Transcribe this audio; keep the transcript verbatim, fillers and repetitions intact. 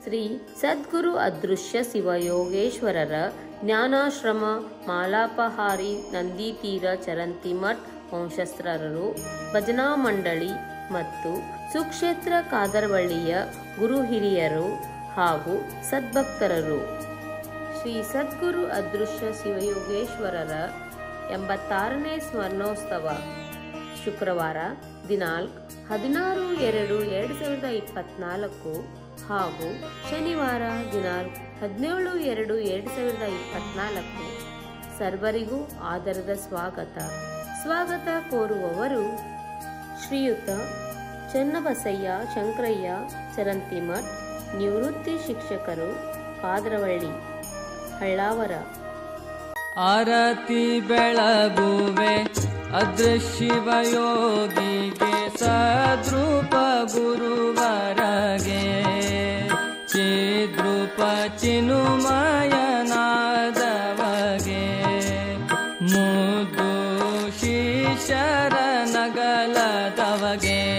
ಶ್ರೀ ಸದ್ಗುರು ಅದೃಶ್ಯ ಶಿವಯೋಗೇಶ್ವರರ ಜ್ಞಾನಾಶ್ರಮ ಮಾಲಾಪಹಾರಿ ನಂದಿತೀರ ಚರಂತಿಮಠ್ ವಂಶಸ್ಥರರು, ಭಜನಾ ಮಂಡಳಿ ಮತ್ತು ಸುಕ್ಷೇತ್ರ ಕಾದರ್ವಳ್ಳಿಯ ಗುರು ಹಿರಿಯರು ಹಾಗೂ ಸದ್ಭಕ್ತರರು. ಶ್ರೀ ಸದ್ಗುರು ಅದೃಶ್ಯ ಶಿವಯೋಗೇಶ್ವರರ ಎಂಬತ್ತಾರನೇ ಸ್ಮರಣೋತ್ಸವ ಶುಕ್ರವಾರ ದಿನಾಂಕ ಹದಿನಾರು ಎರಡು ಎರಡು ಸಾವಿರದ ಇಪ್ಪತ್ನಾಲ್ಕು ಹಾಗೂ ಶನಿವಾರ ದಿನಾಂಕ ಹದಿನೇಳು ಎರಡು ಎರಡು ಸಾವಿರದ ಇಪ್ಪತ್ನಾಲ್ಕು. ಸರ್ವರಿಗೂ ಆದರದ ಸ್ವಾಗತ. ಸ್ವಾಗತ ಕೋರುವವರು ಶ್ರೀಯುತ ಚನ್ನಬಸಯ್ಯ ಶಂಕರಯ್ಯ ಚರಂತಿಮಠ್, ನಿವೃತ್ತಿ ಶಿಕ್ಷಕರು, ಕಾದ್ರವಳ್ಳಿ, ಹಳ್ಳಾವರ. ಆರತಿ ಬೆಳಗುವೆ ಅದೃಶ್ಯಯೋಗಿಗೆ ಸದ್ರೂಪ ಗುರುವರಗೆ, ಚಿದ್ರೂಪ ಚಿನುಮಯನಾದವಗೆ, ಮುದ್ದು ಶಿಶರ ನಗಲದವಗೆ,